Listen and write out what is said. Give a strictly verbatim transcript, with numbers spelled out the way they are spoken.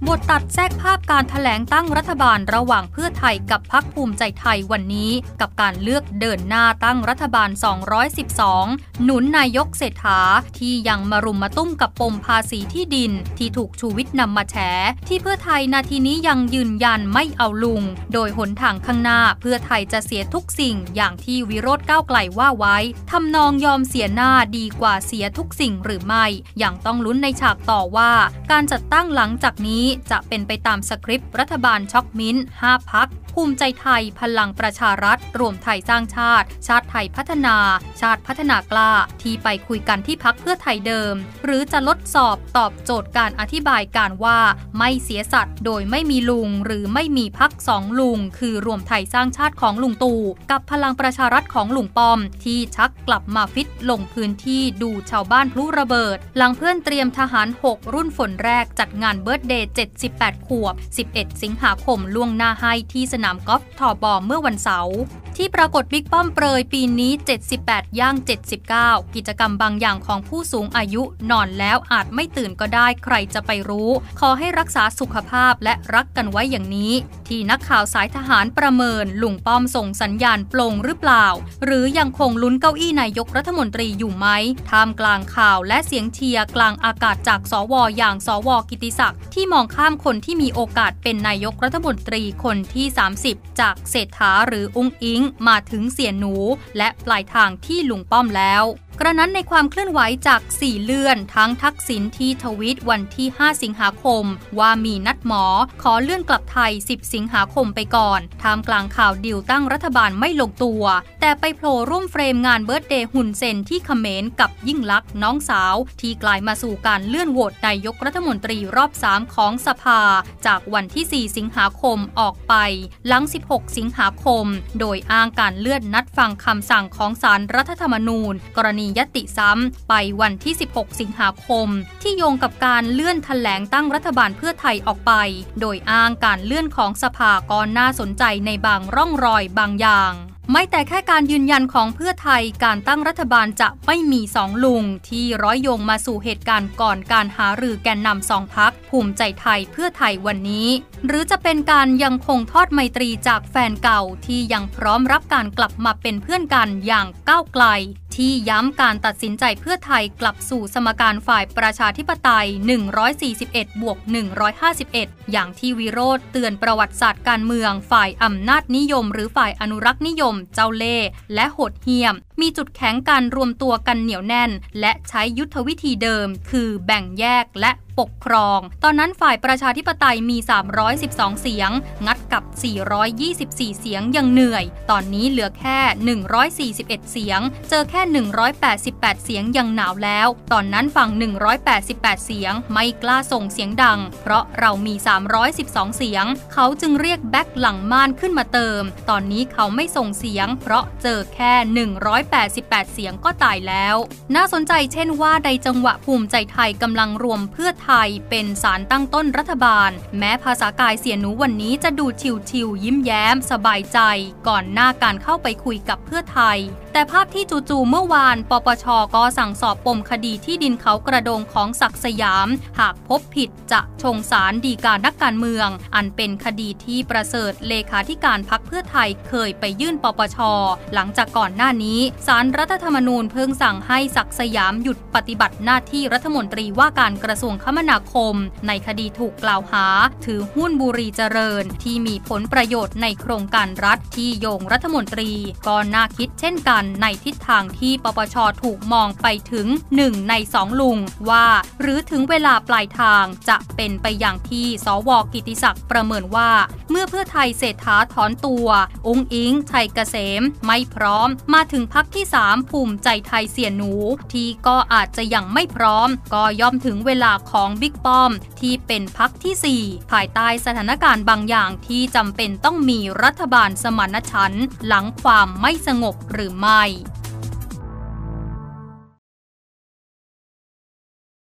บทตัดแทรกภาพการแถลงตั้งรัฐบาลระหว่างเพื่อไทยกับพรรคภูมิใจไทยวันนี้กับการเลือกเดินหน้าตั้งรัฐบาลสองร้อยสิบสองหนุนนายกเศรษฐาที่ยังมารุมมาตุ้มกับปมภาษีที่ดินที่ถูกชูวิทย์นำมาแฉที่เพื่อไทยนาทีนี้ยังยืนยันไม่เอาลุงโดยหนทางข้างหน้าเพื่อไทยจะเสียทุกสิ่งอย่างที่วิโรจน์ก้าวไกลว่าไว้ทำนองยอมเสียหน้าดีกว่าเสียทุกสิ่งหรือไม่อย่างต้องลุ้นในฉากต่อว่าการจัดตั้งหลังจากนี้จะเป็นไปตามสคริปต์รัฐบาลช็อกมิ้นท์ห้าพรรคภูมิใจไทยพลังประชารัฐรวมไทยสร้างชาติชาติไทยพัฒนาชาติพัฒนากล้าที่ไปคุยกันที่พรรคเพื่อไทยเดิมหรือจะลดสอบตอบโจทย์การอธิบายการว่าไม่เสียสัตว์โดยไม่มีลุงหรือไม่มีพรรคสองลุงคือรวมไทยสร้างชาติของลุงตู่กับพลังประชารัฐของลุงป้อมที่ชักกลับมาฟิตลงพื้นที่ดูชาวบ้านพลุระเบิดหลังเพื่อนเตรียมทหารหกรุ่นฝนแรกจัดงานเบิร์ธเดย์เจ็ดสิบแปดขวบสิบเอ็ดสิงหาคมล่วงหน้าให้ที่สนามกอล์ฟทบเมื่อวันเสาร์ที่ปรากฏบิ๊กป้อมเปรยปีนี้เจ็ดสิบแปดย่างเจ็ดสิบเก้ากิจกรรมบางอย่างของผู้สูงอายุนอนแล้วอาจไม่ตื่นก็ได้ใครจะไปรู้ขอให้รักษาสุขภาพและรักกันไว้อย่างนี้ที่นักข่าวสายทหารประเมินลุงป้อมส่งสัญญาณปลงหรือเปล่าหรือยังคงลุ้นเก้าอี้นายกรัฐมนตรีอยู่ไหมท่ามกลางข่าวและเสียงเชียร์กลางอากาศจากสวอย่างสวกิติศักดิ์ที่มองข้ามคนที่มีโอกาสเป็นนายกรัฐมนตรีคนที่สามสิบจากเศรษฐาหรืออุ้งอิงมาถึงเสียหนูและปลายทางที่ลุงป้อมแล้วกระนั้นในความเคลื่อนไหวจากสี่เลื่อนทั้งทักษิณที่ทวีตวันที่ห้าสิงหาคมว่ามีนัดหมอขอเลื่อนกลับไทยสิบสิงหาคมไปก่อนท่ามกลางข่าวดิวตั้งรัฐบาลไม่ลงตัวแต่ไปโผล่ร่วมเฟรมงานเบิร์ธเดย์หุ่นเซนที่เขมรกับยิ่งลักษณ์น้องสาวที่กลายมาสู่การเลื่อนโหวตนายกรัฐมนตรีรอบสามของสภาจากวันที่สี่สิงหาคมออกไปหลังสิบหกสิงหาคมโดยอ้างการเลื่อนนัดฟังคำสั่งของศาลรัฐธรรมนูญกรณียติซ้ำไปวันที่สิบหกสิงหาคมที่โยงกับการเลื่อนแถลงตั้งรัฐบาลเพื่อไทยออกไปโดยอ้างการเลื่อนของสภาก็น่าสนใจในบางร่องรอยบางอย่างไม่แต่แค่การยืนยันของเพื่อไทยการตั้งรัฐบาลจะไม่มีสองลุงที่ร้อยโยงมาสู่เหตุการณ์ก่อนการหารือแกนนำสองพรรคภูมิใจไทยเพื่อไทยวันนี้หรือจะเป็นการยังคงทอดไมตรีจากแฟนเก่าที่ยังพร้อมรับการกลับมาเป็นเพื่อนกันอย่างก้าวไกลที่ย้ำการตัดสินใจเพื่อไทยกลับสู่สมการฝ่ายประชาธิปไตยหนึ่งร้อยสี่สิบเอ็ดบวกหนึ่งร้อยห้าสิบเอ็ดอย่างที่วิโรจน์เตือนประวัติศาสตร์การเมืองฝ่ายอำนาจนิยมหรือฝ่ายอนุรักษ์นิยมเจ้าเล่ห์และโหดเหี้ยมมีจุดแข็งการรวมตัวกันเหนียวแน่นและใช้ยุทธวิธีเดิมคือแบ่งแยกและปกครองตอนนั้นฝ่ายประชาธิปไตยมีสามร้อยสิบสองเสียงงัดกับสี่ร้อยยี่สิบสี่เสียงยังเหนื่อยตอนนี้เหลือแค่หนึ่งร้อยสี่สิบเอ็ดเสียงเจอแค่หนึ่งร้อยแปดสิบแปดเสียงยังหนาวแล้วตอนนั้นฝั่งหนึ่งร้อยแปดสิบแปดเสียงไม่กล้าส่งเสียงดังเพราะเรามีสามร้อยสิบสองเสียงเขาจึงเรียกแบ็คหลังม่านขึ้นมาเติมตอนนี้เขาไม่ส่งเสียงเพราะเจอแค่หนึ่งร้อยแปดสิบแปดเสียงก็ตายแล้วน่าสนใจเช่นว่าในจังหวะภูมิใจไทยกำลังรวมเพื่อไทยเป็นสารตั้งต้นรัฐบาลแม้ภาษากายเสียหนูวันนี้จะดูชิวๆยิ้มแย้มสบายใจก่อนหน้าการเข้าไปคุยกับเพื่อไทยแต่ภาพที่จู่ๆเมื่อวานปปช.ก็สั่งสอบปมคดีที่ดินเขากระโดงของศักดิ์สยามหากพบผิดจะชงศาลฎีกานักการเมืองอันเป็นคดีที่ประเสริฐเลขาธิการพรรคเพื่อไทยเคยไปยื่นปปช.หลังจากก่อนหน้านี้ศาลรัฐธรรมนูญเพิ่งสั่งให้ศักดิ์สยามหยุดปฏิบัติหน้าที่รัฐมนตรีว่าการกระทรวงคมนาคมในคดีถูกกล่าวหาถือหุ้นบุรีเจริญที่มีผลประโยชน์ในโครงการรัฐที่โยงรัฐมนตรีก็น่าคิดเช่นกันในทิศทางที่ปปช.ถูกมองไปถึงหนึ่งในสองลุงว่าหรือถึงเวลาปลายทางจะเป็นไปอย่างที่สวกิติศักดิ์ประเมินว่าเมื่อเพื่อไทยเศรษฐาถอนตัวอุ้งอิงชัยเกษมไม่พร้อมมาถึงพรรคที่สามภูมิใจไทยเสี่ยหนูที่ก็อาจจะยังไม่พร้อมก็ย่อมถึงเวลาของบิ๊กป้อมที่เป็นพรรคที่สี่ภายใต้สถานการณ์บางอย่างที่จำเป็นต้องมีรัฐบาลสมานฉันท์หลังความไม่สงบหรือไม่